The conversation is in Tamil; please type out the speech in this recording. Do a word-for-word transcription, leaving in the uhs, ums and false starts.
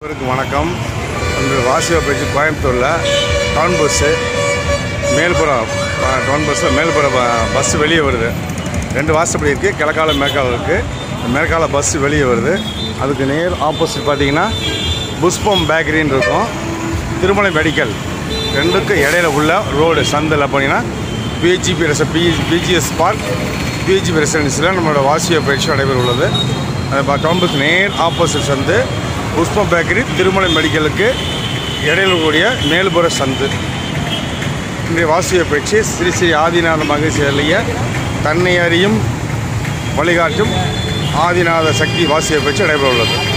வணக்கம். இந்த வாசிவ பயிற்சி கோயம்புத்தூரில் டவுன் பஸ்ஸு மேல்புறம் டவுன் பஸ்ஸில் மேல்புறம் பஸ்ஸு வெளியே வருது. ரெண்டு வாசப்படி இருக்குது, கிழக்கால மேற்கால இருக்குது. மேற்கால பஸ்ஸு வெளியே வருது. அதுக்கு நேர் ஆப்போசிட் பார்த்திங்கன்னா புஷ்பம் பேக்கரின்னு இருக்கும். திருமலை மெடிக்கல் ரெண்டுக்கு இடையில உள்ள ரோடு சந்தில் போனீங்கன்னா பிஹெச்பி ரெச பி பிஜிஎஸ் பார்க் பிஹெச்பி ரெசிடென்சியில் நம்மளோட வாசிவ பயிற்சி நடைபெற உள்ளது. அது டவுன் பஸ் நேர் ஆப்போசிட் சந்து புஷ்பம் பேக்கரி திருமலை மெடிக்கலுக்கு இடையில கூடிய மேல்புற சந்து. இன்றைய வாசிவ பயிற்சி ஸ்ரீ ஸ்ரீ ஆதிநாத மகேஸ்வரிய தன்னை அறியும் வழிகாட்டும் ஆதிநாத சக்தி வாசிவ பயிற்சி நடைபெற உள்ளது.